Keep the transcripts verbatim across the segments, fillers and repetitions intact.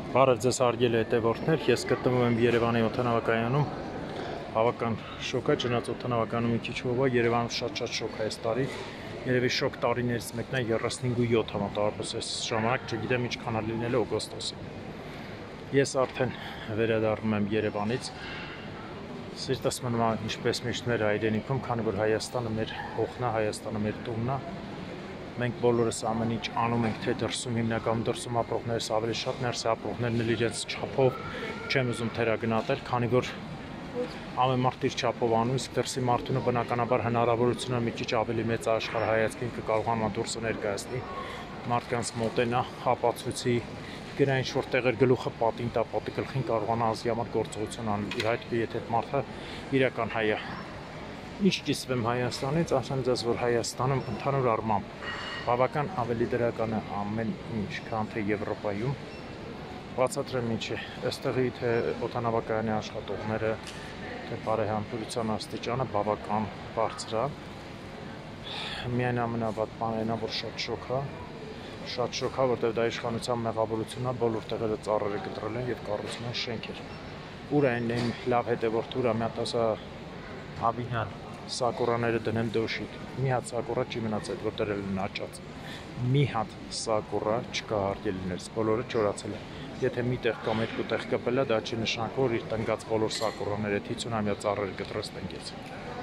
Բարև ձեզ հարգելի հետևորդներ, ես գտնվում եմ Երևանի օդանավակայանում, բավական շոկ է, չնայած օդանավակայանում մի քիչ ով է, Երևանում շատ-շատ շոկ է այս տարի, երևի շոկ տարիներից մեկն է երեսնհինգ համատարապես այս ժամանակ, չգիտեմ ինչքան է լինելու օգոստոսին։ Ես արդեն վերադառնում եմ Երևանից, սիրտս մնում է ինչպես միշտ մեր հայրենիքում, քանի որ Հայաստանը մեր հողն է, Հայաստանը մեր տունն է։ Մենք բոլորս ամեն ինչ անում ենք, թե դրսում հիմնականում դրսում ապրողներս ավելի շատ, ներս ապրողներն էլ իրենց չափով չեմ ուզում թերագնահատել, քանի որ ամեն մարդ իր չափով անում, իսկ դրսի մարդունը բնականաբար հնարավորությունը մի քիչ ավելի մեծ աշխարհայացքին կկարողանա դուրսը ներկայացնի, մարդկանց մոտենա, ապացույցի, գրա ինչ-որ տեղեր գլուխը պատին տա, պատի գլխին կարողանա ազգի համար գործողություն անել, իհարկե եթե մարդը իրական հայ է։ Ինչ կիսվեմ Հայաստանից, ասեմ ձեզ, որ Հայաստանում ընդհանուր առմամբ բավական ավելի դրական է ամեն ինչ, քան թե Եվրոպայում։ Բացատրեմ ինչի, այստեղի թե օդանավակայանի աշխատողները, թե բարեհամբերության աստիճանը բավական բարձր է։ Միայն ամենավատ բանն է, որ շատ շոկ է, շատ շոկ է, որտեղ դա իշխանության մեղավորությունն է, բոլոր տեղերը ծառերը կտրել են եւ կառուցում են շենքեր։ Ուր այն այն լավ հետևորդ ուր է, մի հատ ասա Ավինյան սակուրաները դնեմ դոշիկ, մի հատ սակուրա չի մնացել, որ դրել են աճած, մի հատ սակուրա չկա հարգելիներս, բոլորը չորացել է, եթե մի տեղ կամ երկու տեղ կպել է, դա չի նշանակում, որ իր տնկած բոլոր սակուրաները հիսուն-ամյա ծառերը կտրած տնկեց։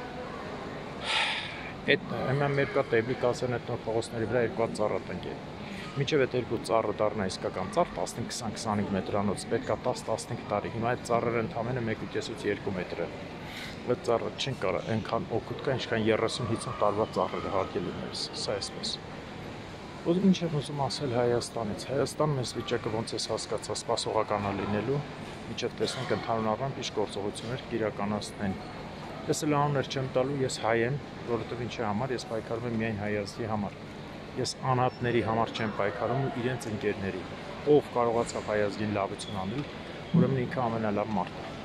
Այդ հիմա մեր կա տեբլիկացիան այդ նոր փողոցների վրա երկու հատ ծառա տնկել, մինչև այդ երկու ծառը դառնա իսկական ծառ տասնհինգ քսան մետրանոց, պետք է տաս տասնհինգ տարի, հիմա այդ ծառերը ընդամենը մեկ ու կեսից երկու մետր է։ Այդ ծառը չեն կարող այնքան օգուտ կա, ինչքան երեսուն-հիսուն տարվա ծառերը հարգելիներս, սա էսպես։ Ու ինչ եմ ուզում ասել Հայաստանից, Հայաստան մեզ վիճակը ոնց ես հասկացա, սպասողական է լինելու, միջև տեսնենք ընդհանուր առմամբ ինչ գործողություններ կիրականացնեն։ Ես էլ անուններ չեմ տալու, ես հայ եմ, որովհետև ինչի համար ես պայքարում եմ միայն հայ ազգի համար։ Ես անհատների համար չեմ պայքարում ու իրենց ընկերների, ով կարողացավ հայ ազգին լավություն անել, ուրեմն ինքը ամենալավ մարդն է։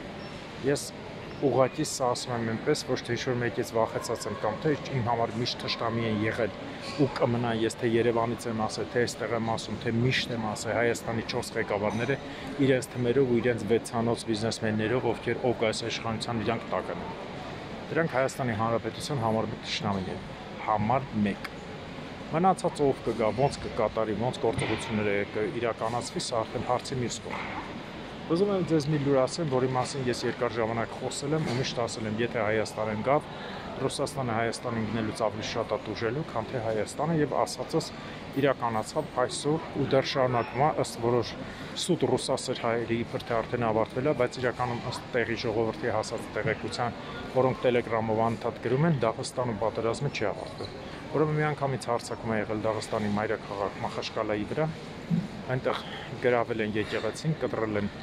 Ես ուղղակի սա ասում եմ այնպես, ոչ թե ինչ-որ մեկից վախեցած եմ կամ թե իմ համար միշտ թշնամի են եղել ու կմնա, ես թե Երևանից եմ ասել, թե այստեղ եմ ասում, թե միշտ եմ ասել, Հայաստանի չորս ղեկավարները իրենց թմերով ու իրենց վեցանոց բիզնեսմեններով, ովքեր օգ այս իշխանության իրանք տակ են։ Դրանք Հայաստանի Հանրապետության համար մեկ թշնամին են, համար մեկ։ Մնացած ով կգա, ոնց կկատարի, ոնց գործողությունները կիրականացվի, սա արդեն հարցի մյուս կողմն է։ Ուզում եմ ձեզ մի լուր ասեմ, որի մասին ես երկար ժամանակ խոսել եմ ու միշտ ասել եմ, եթե Հայաստան գավ, Ռուսաստանը Հայաստանին գնելուց ավելի շատ է տուժելու, քան թե Հայաստանը, եւ ասածս իրականացավ այսօր ու դեռ շարունակվում է ըստ որոշ սուտ ռուսասեր հայերի իբր թե արդեն ավարտվել է, բայց իրականում ըստ տեղի ժողովրդի հասած տեղեկության, որոնք Telegram-ով անդադ գրում են, Դաղստանում պատերազմը չի ավարտվել։ Որովհետև միանգամից հարձակում է եղել Դաղստանի մայրաքաղաք Մախաշկալայի վրա, այնտեղ գրավել են եկեղեցին, կտրել են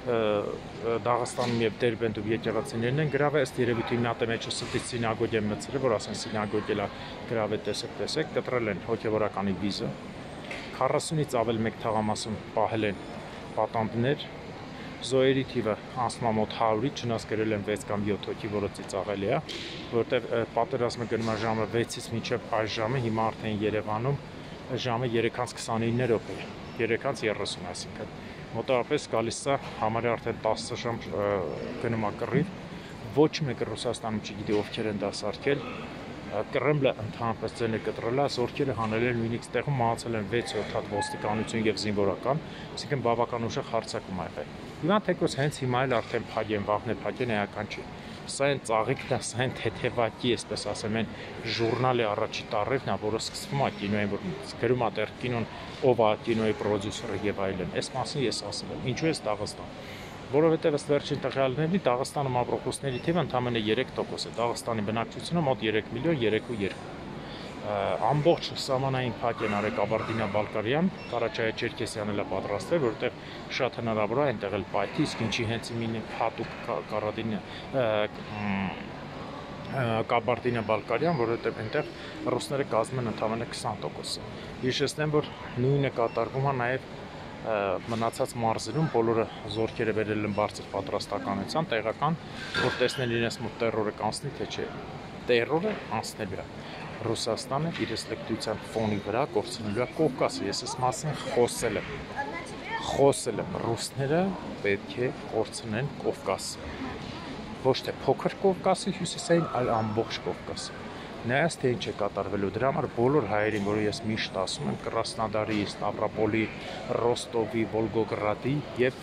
Դաղստանում եւ Դերբենտում եկեղեցիներն են գրավել, ըստ երևույթի նատե մեջը ստի սինագոգ են մցրել, որ ասեն սինագոգ էլա գրավել, տեսեք, տեսեք, կտրել են հոգեվորականի վիզը, քառասունից ավել մեկ թաղամասում պահել են պատանդներ, զոհերի թիվը անցնում է մոտ հարյուրից, չնայած գրել են վեց կամ յոթ հոգի, որը ծիծաղելի է, որովհետեւ պատերազմը գնում է ժամը վեցից մինչև այս ժամը, հիմա արդեն Երևանում ժամը երեք քսանինը րոպե է, երեք երեսուն, այսինքն մոտավորապես գալիս է համարյա արդեն տասը ժամ գնում է կռիվ, ոչ մեկը Ռուսաստանում չգիտի ովքեր են դա սարքել, Կրեմլը ընդհանրապես ձենը կտրել է, զորքերը հանել են նույնիսկ տեղում մահացել են վեց-յոթ հատ ոստիկանություն եւ զինվորական, այսինքն բավական ուժեղ հարձակում է եղել։ Հիմա թեկոս հենց հիմա էլ արդեն փագեն, վաղն է փագեն, էական չի։ Սա են ծաղիկն է, սա են թեթևակի, այսպես ասեմ, են ժուրնալի առաջի տառերն է, որը սկսվում է կինոյին, որ գրում է դեռ կինոն ով է կինոյի պրոդյուսերը եւ այլն։ Այս մասին ես ասել եմ, ինչու է Դաղստան։ Որովհետև ըստ վերջին տվյալների Դաղստանում ապրող ռուսների թիվը ընդամենը երեք տոկոս է, Դաղստանի բնակչությունը մոտ երեք միլիոն երեք ու երկու։ Ամբողջ սահմանային փակ են արել Կաբարդինա-Բալկարիան, Կարաչայա-Չերքեսյանն էլ է պատրաստել, որովհետև շատ հնարավոր է այնտեղ էլ պայթի, իսկ ինչի հենց իմին հատուկ Կարադինը Կաբարդինա-Բալկարիան, որովհետև այնտեղ ռուսները կազմում են ընդամենը քսան տոկոս։ Հիշեցնեմ, որ նույնը կատարվում է նաև մնացած մարզերում, բոլորը զորքերը վերել են բարձր պատրաստականության, տեղական, որ տեսնել իրենց մոտ տերորը կանցնի, թե չէ։ Տերորը անցնելու է։ Ռուսաստանը իր ստեղծության ֆոնի վրա կորցնելու է Կովկասը, ես այս մասին խոսել եմ։ խոսել եմ ռուսները պետք է կորցնեն Կովկաս։ Ոչ թե փոքր Կովկասի հյուսիսային, այլ ամբողջ Կովկասը։ Նայած թե ինչ է կատարվելու, դրա համար բոլոր հայերին, որ ես միշտ ասում եմ, Կրասնոդարի, Ստավրոպոլի, Ռոստովի, Վոլգոգրադի եւ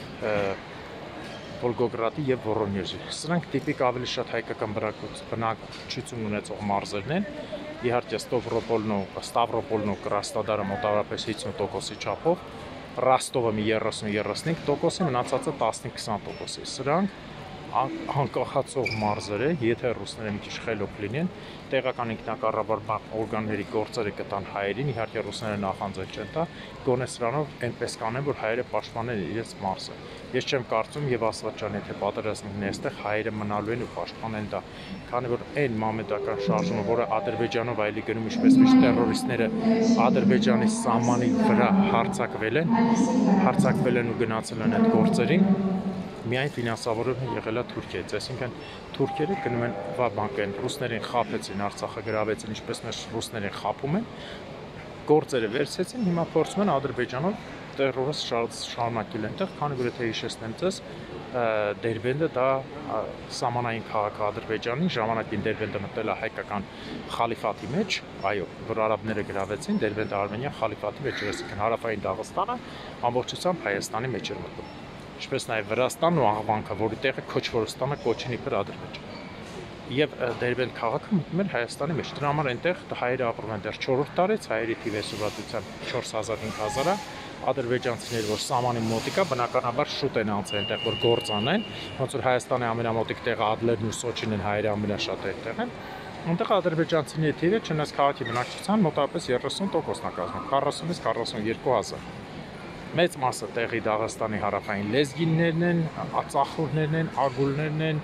Վոլգոգրադի եւ Վորոնեժի։ Սրանք տիպիկ ավելի շատ հայկական բնակչություն ունեցող մարզերն են։ Իհարկե Ստավրոպոլն ու Ստավրոպոլն ու Կրասնոդարը մոտավորապես հիսուն տոկոսի չափով, Ռոստովը մի երեսուն երեսունհինգ տոկոսի, մնացածը տասնհինգ-քսան տոկոսի։ Սրանք անկախացող մարզեր է, եթե ռուսները մի քիչ խելոք լինեն, տեղական ինքնակառավարման օրգանների գործերը կտան հայերին, իհարկե ռուսները նախանձել չեն տա, գոնե սրանով այնպես կանեն, որ հայերը պաշտպանեն իրենց մարզը։ Ես չեմ կարծում եւ Աստված ջան, եթե պատերազմն է այստեղ, հայերը մնալու են ու պաշտպանեն դա, քանի որ այն մամեդական շարժումը, որը Ադրբեջանով այլի գնում, ինչպես միշտ տերորիստները Ադրբեջանի սահմանի վրա հարձակվել են, հարձակվել են ու գնացել են այդ գործերին, միայն ֆինանսավորում եղել է Թուրքիայից, այսինքն թուրքերը գնում են բանկ են, ռուսներին խաբեցին, Արցախը գրավեցին, ինչպես մեր ռուսներին խաբում են, գործերը վերցեցին, հիմա փորձում են Ադրբեջանով տերորը շարունակել այնտեղ, քանի որ եթե հիշեցնեմ ձեզ, Դերբենդը դա սահմանային քաղաք է Ադրբեջանի, ժամանակին Դերբենդը մտել է հայկական խալիֆատի մեջ, այո, որ արաբները գրավեցին, Դերբենդը Արմենիա խալիֆատի մեջ էր, այսինքն հարավային Դաղստանը ամբողջությամբ Հայաստանի մեջ էր մտնում։ Ինչպես նաև Վրաստանն ու Աղվանքը, որի տեղը Քոչվորստանը կոչին իբր Ադրբեջան։ Եվ Դերբենդ քաղաքը մտնում էր Հայաստանի մեջ։ Դրա համար այնտեղ հայերը ապրում են դեռ չորրորդ դարից, հայերի թիվը սովորությամբ չորս հազար -հինգ հազար է, ադրբեջանցիները, որ սահմանի մոտիկա, բնականաբար շուտ են անցել այնտեղ, որ գործ անեն, ոնց որ Հայաստանի ամենամոտիկ տեղը Ադլերն ու Սոչին են, հայերը ամենաշատը այնտեղ են։ Այնտեղ ադրբեջանցիների թիվը, չնայած քաղաքի բնակչության մոտավորապես երեսուն տոկոսն է կազմում, քառասունից քառասունյոթ հազար։ Մեծ մասը տեղի Դաղստանի հարավային լեզգիններն են, ածախուրներն են, ագուլներն են,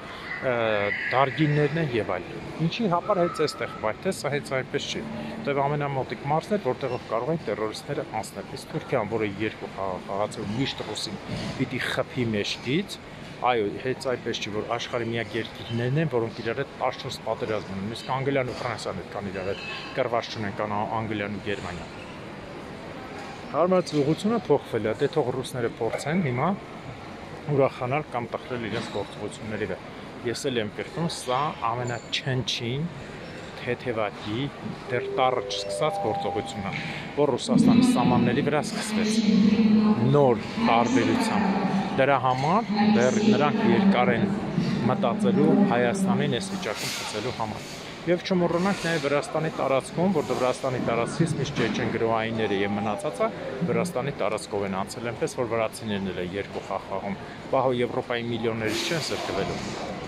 դարգիններն են եւ այլն։ Ինչի համար հենց այստեղ, բայց թե սա հենց այնպես չի։ Որտեղ ամենամոտիկ մարզն է, որտեղով կարող են տերորիստները անցնել։ Իսկ Թուրքիան, որը երկու խաղացող միշտ ռուսին պիտի խփի մեջքից, այո, հենց այնպես չի, որ աշխարհի միակ երկիրներն են, որոնք իրար հետ տասնչորս պատերազմ ունեն։ Իսկ Անգլիան ու Ֆրանսիան այդքան իրար հետ կռված չունեն, կան Անգլիան ու Գերմանիան։ Հարմարած ուղղությունը փոխվել է, դե թող ռուսները փորձեն հիմա ուրախանալ կամ տխրել իրենց գործողությունների վրա։ Ես էլ եմ կրկնում, սա ամենաչնչին, թեթևակի, դեռ տառը չսկսած գործողությունն է, որ Ռուսաստանի սահմանների վրա սկսվեց նոր տարբերությամբ։ Դրա համար դեռ նրանք երկար են մտածելու Հայաստանին այս վիճակում գցելու համար։ Եվ չմոռանանք նաև Վրաստանի տարածքում, որտեղ Վրաստանի տարածքից միշտ Չեչեն գրոհայինները եւ մնացածը Վրաստանի տարածքով են անցել, այնպես որ վրացիներն էլ երկու խաղ խաղում, բահո Եվրոպայի միլիոններից չեն սրկվելու։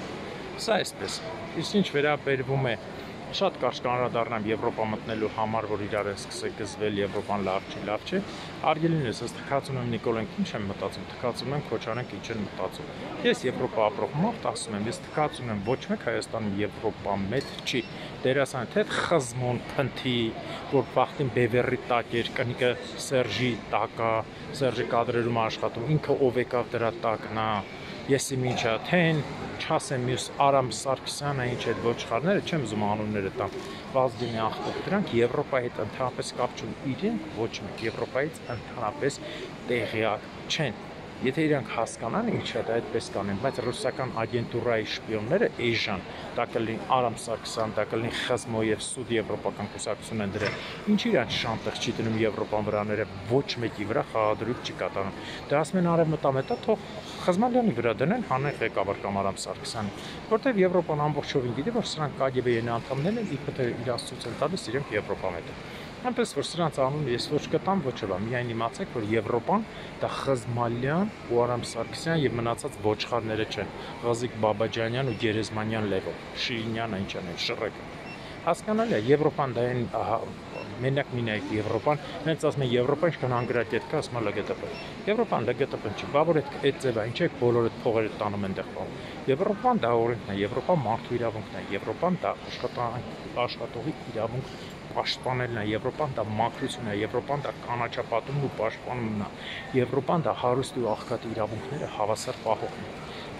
Սա այսպես։ Իսկ ինչ վերաբերվում է շատ կարճ կանրադառնամ Եվրոպա մտնելու համար, որ իրար են սկսել գզվել, Եվրոպան լավ չի, լավ չէ։ Արգելինս, ըստ թքածում եմ Նիկոլենք ինչ եմ մտածում, թքածում եմ Քոչարենք ինչ են մտածում։ Ես Եվրոպա ապրող մարդ ասում եմ, ես թքածում եմ ոչ մեկ Հայաստանում Եվրոպա մեծ չի։ Դերասան թե խզմոն փնթի, որ բախտին բևեռի տակ էր, կնիկը Սերժի տակա, Սերժի կադրերում աշխատում, ինքը ով եկավ դրա տակն է։ Ես իմ ինչա թեն, չասեմ մյուս Արամ Սարգսյանը ինչ այդ ոչխարները, չեմ ուզում անունները տամ, Վազգենի աղբյուր, դրանք Եվրոպայի հետ ընդհանրապես կապ չունեն, իրենք ոչ մեկ Եվրոպայից ընդհանրապես տեղյակ չեն։ Եթե իրանք հասկանան ինչ է դա այդպես կանեն, բայց ռուսական ագենտուրայի շպիոնները էժան, դա կլինի Արամ Սարգսյան, դա կլինի Խզմո եւ Սուդ Եվրոպական կուսակցություն են դրել։ Ինչ իրան շանտեղ չի դնում Եվրոպան վրաները, ոչ մեկի վրա խաղադրույք չի կատարում։ Դա ասում են արևմտամետա թող Խզմալյանի վրա դնեն հանեն ղեկավար կամ Արամ Սարգսյանը, որտեղ Եվրոպան ամբողջովին գիտի, որ սրանք կագեբեի անդամներն են, իբր իրաց ցույց են տալիս իրենք Եվրոպամետ են։ Այնպես որ սրանց անունը ես ոչ կտամ, ոչ էլ, միայն իմացեք, որ Եվրոպան դա Խզմալյան ու Արամ Սարգսյան եւ մնացած ոչխարները չեն, Ղազիկ Բաբաջանյան ու Գերեզմանյան Լևո, Շիրինյանը ինչ անեն, Շռեկը։ Հասկանալի է, Եվրոպան դա են մենակ մինայք Եվրոպան, հենց ասում են Եվրոպան ինչքան անգրատետ կա, ասում է ԼԳՏԲ։ Եվրոպան ԼԳՏԲ-ն չի, բա որ այդ այդ ձևը, ինչ է բոլորը փողերը տանում են դեղ բան։ Եվրոպան դա օրենքն է, Եվրոպան մարդու իրավունքն է, Եվրոպան դա աշխատողի իրավունք պաշտպանելն է, Եվրոպան դա մաքրությունն է, Եվրոպան դա կանաչապատումն ու պաշտպանումն է, Եվրոպան դա հարուստ ու աղքատի իրավունքները հավասար պահողն է։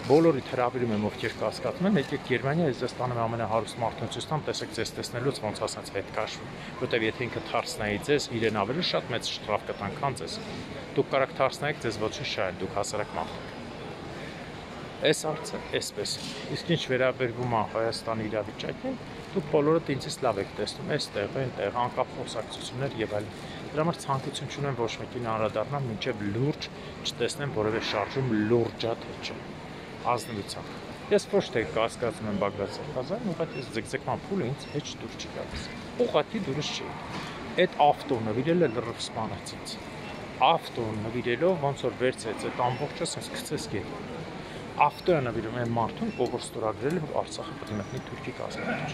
Բոլորիդ հրավիրում եմ, ովքեր կասկածում են, եկեք Գերմանիա, ես ձեզ տանում եմ ամենահարուստ մարդուն ցույց տամ, տեսեք ձեզ տեսնելուց ոնց ասած հետ քաշվում, որտեվ եթե ինքը թարսնայի ձեզ, իրեն ավելի շատ մեծ շտրաֆ կտան, քան ձեզ։ Դուք կարաք թարսնայիք, ձեզ ոչինչ չարեն, դուք հասարակ մարդ եք։ Այս հարցը էսպես։ Իսկ ինչ վերաբերվում է Հայաստանի իրավիճակին, դուք բոլորդ ինձից լավ եք տեսնում, այստեղ, այնտեղ, անկապ խոսակցություններ եւ այլն։ Դրա համար ցանկություն չունեմ ոչ մեկին անդրադառնալ, մինչեւ լուրջ չտեսնեմ որևէ շարժում լուրջա թե չէ։ Ազնվությամբ։ Ես ոչ թե կասկածում եմ Բագրատ Սարգսյանին, ուղղակի ձգձգման փուլը ինձ հետ դուրս չի գալիս։ Ուղղակի դուրս չի։ Այդ ավտոն նվիրել է լրիվ սպանացից։ Ավտոն նվիրելով ոնց որ վերցրեց այդ ամբողջը, ասես գցեց գետ։ Ավտոյը նվիրում է մարդուն, ով որ ստորագրել է, որ Արցախը պետք է մտնի թուրքի կազմակերպիչ։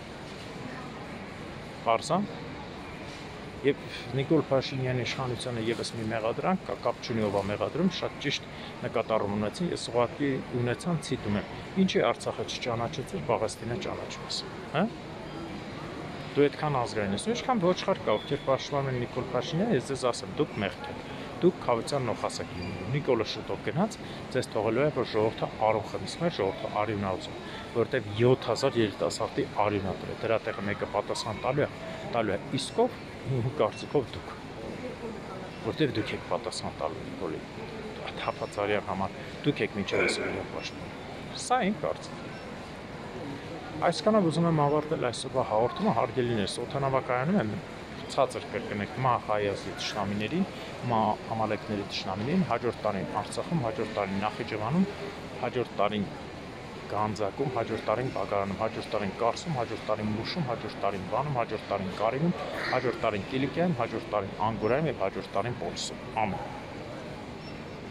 Պարզան։ Եվ Նիկոլ Փաշինյանի իշխանությանը եւս մի մեղադրանք կա, կապ չունի ով է մեղադրում, շատ ճիշտ նկատառում ունեցին, ես ուղղակի ունեցան ցիտում եմ։ Ինչի Արցախը չճանաչեցիր, Պաղեստինը ճանաչվեց, հա։ Դու այդքան ազգային ես, ինչքան ոչխար կա, ովքեր պաշտպանում են Նիկոլ Փաշինյանը, ես ձեզ ասեմ, դուք մեղք եք։ Դուք խավության նոխասակ լինում։ Նիկոլը շուտով գնաց, ձեզ թողելու է, որ ժողովուրդը արուն խմի, ժողովուրդը արյուն ուզում, որովհետև յոթ հազար երիտասարդի արյունա դրել։ Դրա տեղը մեկը պատասխան տալու է, տալու է իսկով ու կարծիքով դուք, որտեղ դուք եք պատասխան տալու Նիկոլի Թափածարյան համար, դուք եք միջև այս օրը պաշտպանում։ Սա իմ կարծիքն է։ Այսքանով ուզում եմ ավարտել այսօրվա հաղորդումը, հարգելիներ, օդանավակայանում եմ ցածր կրկնեք մա Հայաստանի թշնամիներին, մա ամալեկների թշնամիներին, հաջորդ տարին Արցախում, հաջորդ տարին Նախիջևանում, հաջորդ տարին Գանձակում, հաջորդ տարին Բաղարանում, հաջորդ տարին Կարսում, հաջորդ տարին Մուշում, հաջորդ տարին Վանում, հաջորդ տարին Կարինում, հաջորդ տարին Կիլիկիայում, հաջորդ տարին Անգորայում եւ հաջորդ տարին Պոլսում։ Ամեն